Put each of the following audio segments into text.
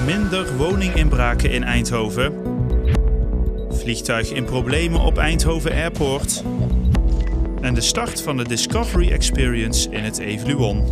Minder woninginbraken in Eindhoven. Vliegtuig in problemen op Eindhoven Airport. En de start van de Discovery Experience in het Evoluon.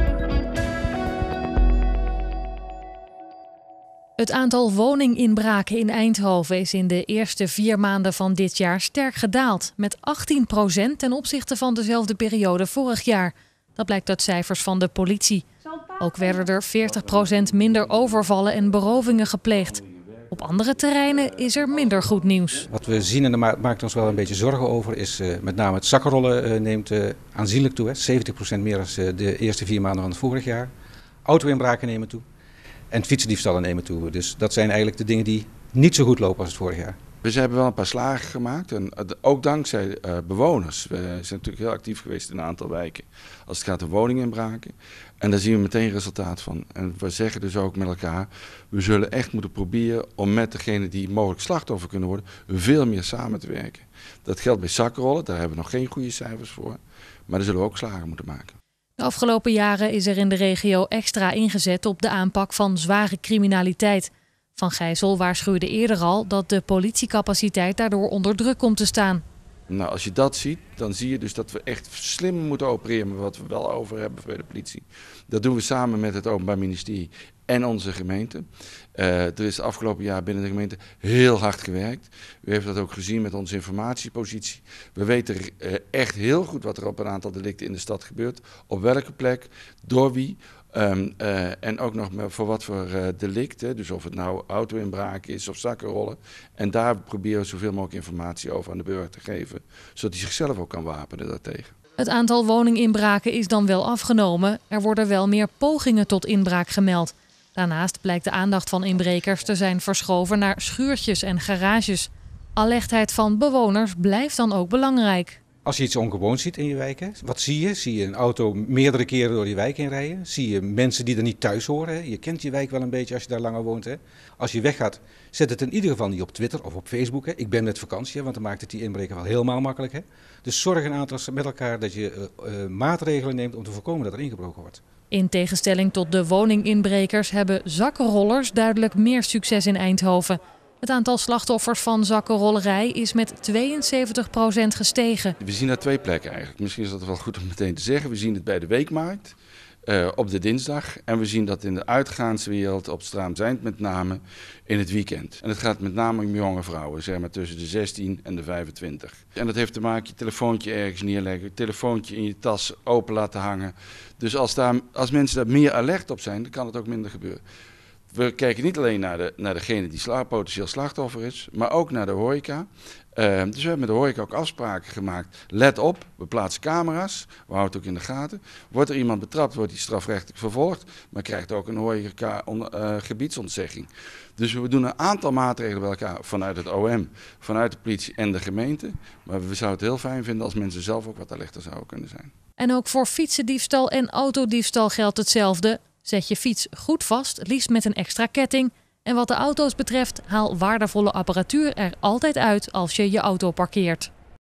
Het aantal woninginbraken in Eindhoven is in de eerste 4 maanden van dit jaar sterk gedaald. Met 18% ten opzichte van dezelfde periode vorig jaar. Dat blijkt uit cijfers van de politie. Ook werden er 40% minder overvallen en berovingen gepleegd. Op andere terreinen is er minder goed nieuws. Wat we zien, en daar maakt ons wel een beetje zorgen over, is met name het zakkenrollen neemt aanzienlijk toe. 70% meer dan de eerste 4 maanden van het vorig jaar. Auto-inbraken nemen toe. En fietsendiefstallen nemen toe. Dus dat zijn eigenlijk de dingen die niet zo goed lopen als het vorig jaar. We hebben wel een paar slagen gemaakt. En ook dankzij bewoners. We zijn natuurlijk heel actief geweest in een aantal wijken. Als het gaat om woninginbraken. En daar zien we meteen resultaat van. En we zeggen dus ook met elkaar. We zullen echt moeten proberen om met degene die mogelijk slachtoffer kunnen worden. Veel meer samen te werken. Dat geldt bij zakkenrollen. Daar hebben we nog geen goede cijfers voor. Maar daar zullen we ook slagen moeten maken. De afgelopen jaren is er in de regio extra ingezet op de aanpak van zware criminaliteit. Van Gijzel waarschuwde eerder al dat de politiecapaciteit daardoor onder druk komt te staan. Nou, als je dat ziet, dan zie je dus dat we echt slimmer moeten opereren met wat we wel over hebben bij de politie. Dat doen we samen met het Openbaar Ministerie en onze gemeente. Er is de afgelopen jaar binnen de gemeente heel hard gewerkt. U heeft dat ook gezien met onze informatiepositie. We weten echt heel goed wat er op een aantal delicten in de stad gebeurt. Op welke plek, door wie. En ook nog voor wat voor delicten, dus of het nou auto-inbraak is of zakkenrollen. En daar proberen we zoveel mogelijk informatie over aan de burger te geven, zodat hij zichzelf ook kan wapenen daartegen. Het aantal woninginbraken is dan wel afgenomen. Er worden wel meer pogingen tot inbraak gemeld. Daarnaast blijkt de aandacht van inbrekers te zijn verschoven naar schuurtjes en garages. Alertheid van bewoners blijft dan ook belangrijk. Als je iets ongewoons ziet in je wijk, wat zie je? Zie je een auto meerdere keren door je wijk heen rijden? Zie je mensen die er niet thuis horen? Je kent je wijk wel een beetje als je daar langer woont. Als je weggaat, zet het in ieder geval niet op Twitter of op Facebook. Ik ben met vakantie, want dan maakt het die inbreker wel helemaal makkelijk. Dus zorg een aantal met elkaar dat je maatregelen neemt om te voorkomen dat er ingebroken wordt. In tegenstelling tot de woninginbrekers hebben zakkenrollers duidelijk meer succes in Eindhoven. Het aantal slachtoffers van zakkenrollerij is met 72% gestegen. We zien dat 2 plekken eigenlijk. Misschien is dat wel goed om meteen te zeggen. We zien het bij de weekmarkt op de dinsdag. En we zien dat in de uitgaanswereld op Straamseind met name in het weekend. En het gaat met name om jonge vrouwen, zeg maar tussen de 16 en de 25. En dat heeft te maken met je telefoontje ergens neerleggen, je telefoontje in je tas open laten hangen. Dus als mensen daar meer alert op zijn, dan kan het ook minder gebeuren. We kijken niet alleen naar degene die potentieel slachtoffer is, maar ook naar de horeca. Dus we hebben met de horeca ook afspraken gemaakt. Let op, we plaatsen camera's, we houden het ook in de gaten. Wordt er iemand betrapt, wordt hij strafrechtelijk vervolgd, maar krijgt ook een horeca gebiedsontzegging. Dus we doen een aantal maatregelen bij elkaar vanuit het OM, vanuit de politie en de gemeente. Maar we zouden het heel fijn vinden als mensen zelf ook wat alerter zouden kunnen zijn. En ook voor fietsendiefstal en autodiefstal geldt hetzelfde. Zet je fiets goed vast, liefst met een extra ketting. En wat de auto's betreft, haal waardevolle apparatuur er altijd uit als je je auto parkeert.